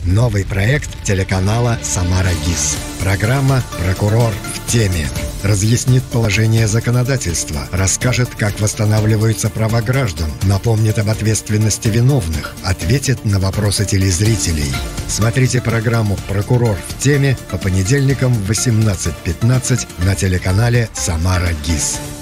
Новый проект телеканала «Самара ГИС». Программа «Прокурор в теме». Разъяснит положение законодательства, расскажет, как восстанавливаются права граждан, напомнит об ответственности виновных, ответит на вопросы телезрителей. Смотрите программу «Прокурор в теме» по понедельникам в 18:15 на телеканале «Самара ГИС».